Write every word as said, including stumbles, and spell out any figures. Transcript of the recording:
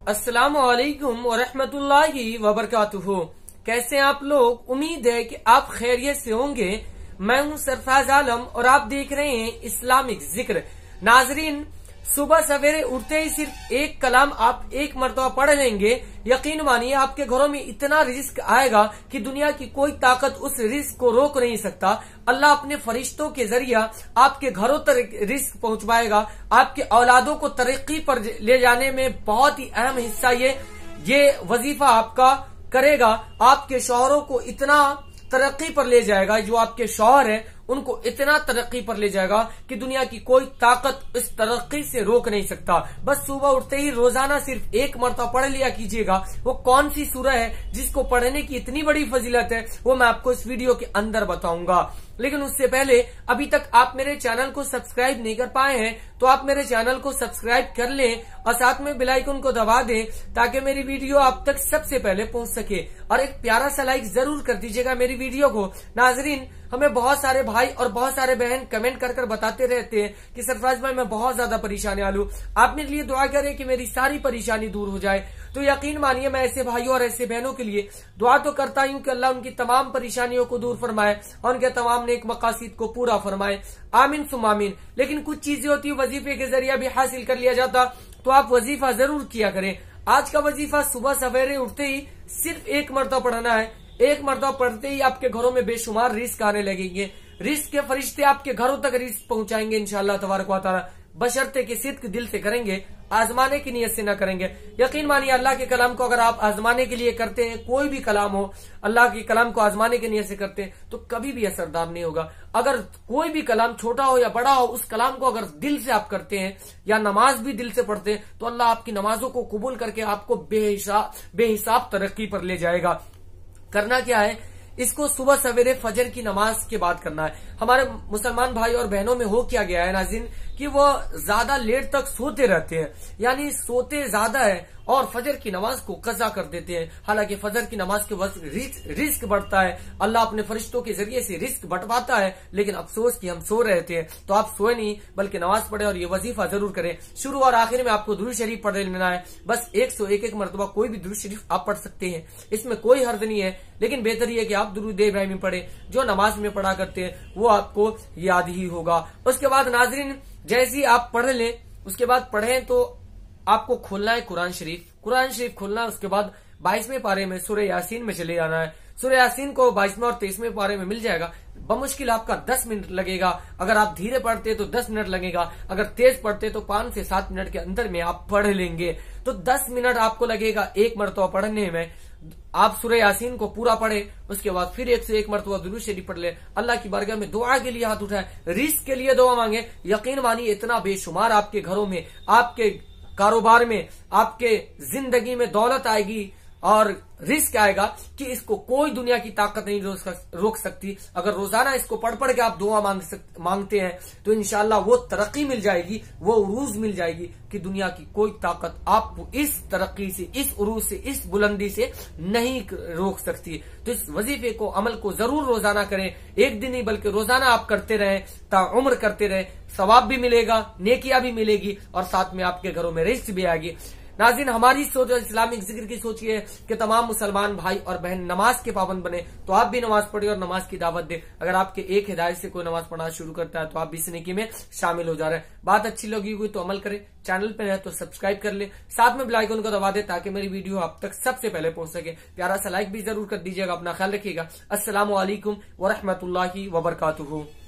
अस्सलाम वालेकुम वरहमतुल्लाहि वबरकातुहू। कैसे आप लोग? उम्मीद है कि आप खैरियत से होंगे। मैं हूं सरफराज आलम और आप देख रहे हैं इस्लामिक जिक्र। नाजरीन, सुबह सवेरे उठते ही सिर्फ एक कलाम आप एक मरतबा पढ़ लेंगे, यकीन मानिए आपके घरों में इतना रिस्क आएगा कि दुनिया की कोई ताकत उस रिस्क को रोक नहीं सकता। अल्लाह अपने फरिश्तों के जरिए आपके घरों तक रिस्क पहुंचवाएगा। आपके औलादों को तरक्की पर ले जाने में बहुत ही अहम हिस्सा ये ये वजीफा आपका करेगा। आपके शौहरों को इतना तरक्की पर ले जाएगा, जो आपके शौहर है उनको इतना तरक्की पर ले जाएगा कि दुनिया की कोई ताकत इस तरक्की से रोक नहीं सकता। बस सुबह उठते ही रोजाना सिर्फ एक मरतबा पढ़ लिया कीजिएगा। वो कौन सी सूरह है जिसको पढ़ने की इतनी बड़ी फजीलत है, वो मैं आपको इस वीडियो के अंदर बताऊंगा। लेकिन उससे पहले अभी तक आप मेरे चैनल को सब्सक्राइब नहीं कर पाए हैं तो आप मेरे चैनल को सब्सक्राइब कर लें और साथ में बेल आइकन को दबा दें ताकि मेरी वीडियो आप तक सबसे पहले पहुंच सके। और एक प्यारा सा लाइक जरूर कर दीजिएगा मेरी वीडियो को। नाजरीन, हमें बहुत सारे भाई और बहुत सारे बहन कमेंट कर कर बताते रहते हैं कि सरफराज भाई मैं बहुत ज्यादा परेशानी आलू, आप मेरे लिए दुआ करें कि मेरी सारी परेशानी दूर हो जाए। तो यकीन मानिए मैं ऐसे भाइयों और ऐसे बहनों के लिए दुआ तो करता हूं कि अल्लाह उनकी तमाम परेशानियों को दूर फरमाए और उनके तमाम नेक मकासद को पूरा फरमाए। आमीन सुम आमीन। लेकिन कुछ चीजें होती है वजीफे के जरिए भी हासिल कर लिया जाता, तो आप वजीफा जरूर किया करें। आज का वजीफा सुबह सवेरे उठते ही सिर्फ एक मरतबा पढ़ना है। एक मरतबा पढ़ते ही आपके घरों में बेशुमार रिस्क आने लगेंगे। रिस्क के फरिश्ते आपके घरों तक रिस्क पहुंचाएंगे इंशाअल्लाह तबारक व तआला, बशर्ते कि सिद्क दिल से करेंगे, आजमाने की नियत से न करेंगे। यकीन मानिए अल्लाह के कलाम को अगर आप आजमाने के लिए करते हैं, कोई भी कलाम हो, अल्लाह के कलाम को आजमाने की नियत से करते हैं तो कभी भी असरदार नहीं होगा। अगर कोई भी कलाम छोटा हो या बड़ा हो, उस कलाम को अगर दिल से आप करते हैं या नमाज भी दिल से पढ़ते हैं तो अल्लाह आपकी नमाजों को कबूल करके आपको बेहिसाब बेहिसाब तरक्की पर ले जाएगा। करना क्या है, इसको सुबह सवेरे फजर की नमाज के बाद करना है। हमारे मुसलमान भाई और बहनों में हो क्या गया है नाज़रीन कि वो ज्यादा लेट तक सोते रहते हैं, यानी सोते ज्यादा है और फजर की नमाज को कज़ा कर देते हैं। हालांकि फजर की नमाज के वक्त रिस्क बढ़ता है, अल्लाह अपने फरिश्तों के जरिए से रिस्क बंटवाता है। लेकिन अफसोस कि हम सो रहे थे, तो आप सोए नहीं बल्कि नमाज पढ़े और ये वजीफा जरूर करें। शुरू और आखिर में आपको दुरूद शरीफ पढ़ लेना है। बस एक सौ एक एक मरतबा कोई भी दुरूद शरीफ आप पढ़ सकते हैं, इसमें कोई हर्ज नहीं है। लेकिन बेहतर यह कि आप दुरूद इब्राहिमी पढ़े, जो नमाज में पढ़ा करते हैं वो आपको याद ही होगा। उसके बाद नाजरीन, जैसे ही आप पढ़ लें उसके बाद पढ़ें तो आपको खोलना है कुरान शरीफ। कुरान शरीफ खोलना है, उसके बाद बाईसवें पारे में सूरह यासीन में चले जाना है। सूरह यासीन को बाईसवें और तेईसवें पारे में मिल जाएगा। बमुश्किल आपका दस मिनट लगेगा। अगर आप धीरे पढ़ते तो दस मिनट लगेगा, अगर तेज पढ़ते तो पांच से सात मिनट के अंदर में आप पढ़ लेंगे। तो दस मिनट आपको लगेगा एक मरतबा पढ़ने में। आप सूरह यासीन को पूरा पढ़े, उसके बाद फिर एक से एक मरतबा दुरूद शरीफ पढ़ ले, अल्लाह की बारगाह में दुआ के लिए हाथ उठाए, रिस्क के लिए दुआ मांगे। यकीन मानिए इतना बेशुमार आपके घरों में, आपके कारोबार में, आपके जिंदगी में दौलत आएगी और रिस्क आएगा कि इसको कोई दुनिया की ताकत नहीं रोक सकती। अगर रोजाना इसको पढ़ पढ़ के आप दुआ मांग सक, मांगते हैं तो इंशाअल्लाह वो तरक्की मिल जाएगी, वो उरूज मिल जाएगी कि दुनिया की कोई ताकत आपको इस तरक्की से, इस उरूज से, इस बुलंदी से नहीं रोक सकती। तो इस वजीफे को, अमल को जरूर रोजाना करें। एक दिन ही बल्कि रोजाना आप करते रहें, ताउम्र करते रहें। सवाब भी मिलेगा, नेकियां भी मिलेगी और साथ में आपके घरों में रिस्क भी आएगी। नाज़रीन, हमारी सोच और इस्लामिक जिक्र की सोच ये है कि तमाम मुसलमान भाई और बहन नमाज के पाबंद बने। तो आप भी नमाज पढ़े और नमाज की दावत दे। अगर आपके एक हिदायत से कोई नमाज पढ़ना शुरू करता है तो आप भी इस नेकी में शामिल हो जा रहे हैं। बात अच्छी लगी हुई तो अमल करें, चैनल पे है तो सब्सक्राइब कर ले, साथ में बेल आइकन को दबा दे ताकि मेरी वीडियो आप तक सबसे पहले पहुंच सके। प्यारा सा लाइक भी जरूर कर दीजिएगा। अपना ख्याल रखिएगा। अस्सलाम वालेकुम वरहमतुल्लाहि वबरकातुहू।